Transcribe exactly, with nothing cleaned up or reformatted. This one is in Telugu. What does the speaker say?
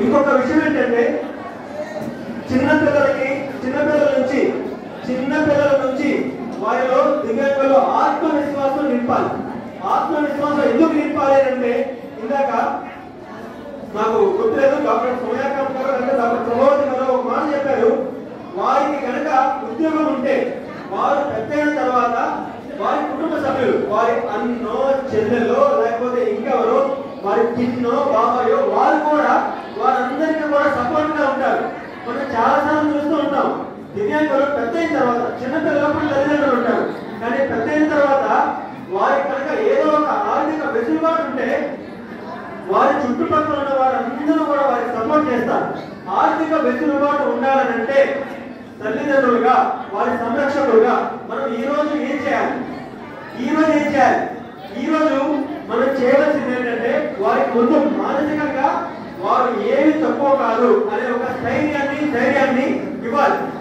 ఇంకొక విషయం ఏంటంటే చిన్నపిల్లలకి చిన్నపిల్లల నుంచి చిన్నపిల్లల నుంచి వారిలో దివ్యాంగుల్లో ఆత్మవిశ్వాసం నింపాలి. ఆత్మవిశ్వాసం ఎందుకు నింపాలి అంటే ఇందాక నాకు గుర్తులేదు, డాక్టర్ సోమయాకాంత్ గారు అంటే డాక్టర్ ప్రభావతి గారు ఒక మాట చెప్పారు. వారికి కనుక ఉద్యోగం ఉంటే వారు పెద్దయిన తర్వాత వారి కుటుంబ సభ్యులు వారి అన్నో చెల్లెల్లో లేకపోతే ఇంకెవరో వారి చిన్నో బాబాయో వారు కూడా వారందరికీ కూడా సపోర్ట్ గా ఉంటారు. మనం చాలా సార్లు చూస్తూ ఉంటాం దివ్యాంగులు పెద్ద అయిన తర్వాత చిన్నపిల్లలప్పుడు తల్లిదండ్రులు ఉంటారు, కానీ పెద్ద అయిన తర్వాత వారి కనుక ఏదో ఒక ఆర్థిక వెసులుబాటు ఉంటే వారి చుట్టుపక్కల ఉన్న వారందరూ కూడా వారికి సపోర్ట్ చేస్తారు. ఆర్థిక వెసులుబాటు ఉండాలనంటే తల్లిదండ్రులుగా వారి సంరక్షకులుగా మనం ఈ రోజు ఏం చేయాలి? ఈ రోజు ఏం చేయాలి? ఈ రోజు మనం చేయవలసింది ఏంటంటే వారికి ముందు మానసికంగా వారు ఏమి తక్కువ కాదు అనే ఒక ధైర్యాన్ని ధైర్యాన్ని ఇవ్వాలి.